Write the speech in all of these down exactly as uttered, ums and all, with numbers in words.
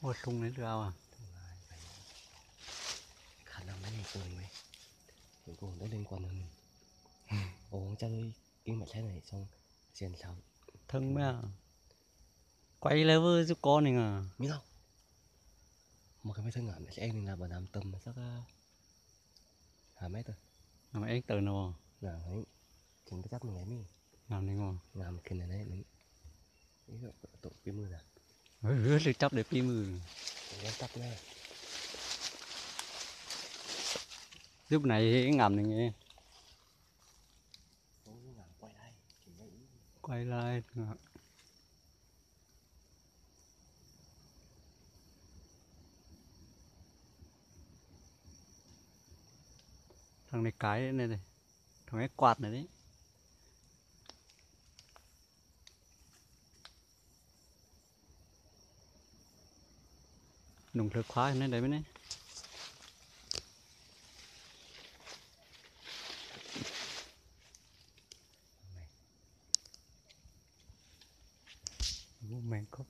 Ủa sung đến rau à? Khả năng mấy này cùng mày những cùng đã liên quan hơn ồ cho tôi cái mặt trái này xong xiên sao Thân mấy à? Quay lại với chú con này à? biết không một cái máy thân ngảm sẽ em là bà làm tầm chắc hai mét thôi Làm em từ nào? là ấy chính cái chắc mình ấy mi Làm này ngon. làm cái này này mình cái tổ cái mưa là Ôi rứa được chấp để pi mừ. nó tắt nha Lúc này ngầm này nghe. quay lại Quay lại. Thằng này cái này này. Thằng ấy quạt này đấy. Nung thử khóa này đấy mới này. Vô mèn cốc.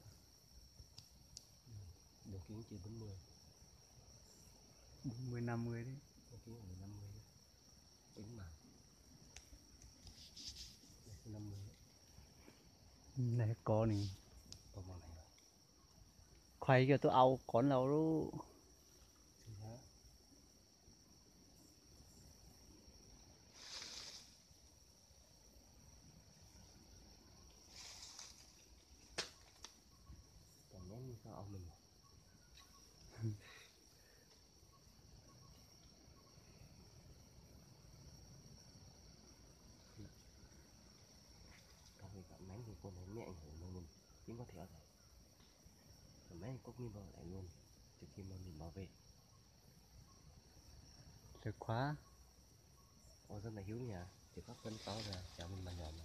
đường kính chỉ bốn mươi bốn mươi năm mươi đấy. đường kính là năm mươi tính mà năm mươi Này có này. còn màu này Khoai cho tôi ao con nào đó. còn nhém như sao ông mình còn thì mấy thì con thấy nhẹ ảnh hưởng mà mình chính có thể ở đây còn mấy cốc min vào lại luôn trước khi mà mình bảo vệ Thử khóa. ồ rất là hiếu nhà chỉ có cân to ra chào mình mà nhỏ mà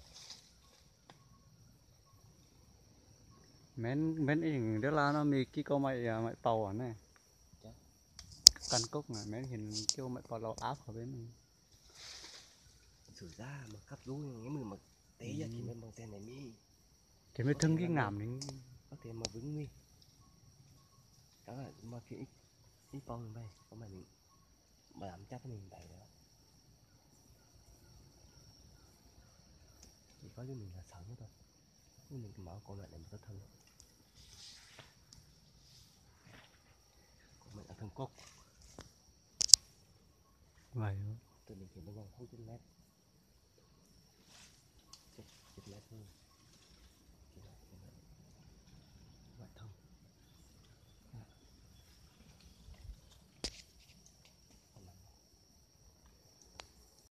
Mến mến hình đó là nó mi cái câu mày à, mày tàu à này. Căn cốc này mến hình kêu mày tàu lâu áp ở bên này. thử ra mà cắt rú những người mà té ra thì mới bằng xe này mi Thì mới thân cái ngàm đến có thể mà vững mi đó là mà khi ít ít bao hơn đây có mà mình mà làm chắc mình đẩy đó chỉ có với mình là sợ nữa thôi nhưng mình mở con lại để mình có thân còn mình là thân cốt vậy từ mình thì bây giờ không chín mét chín mét thôi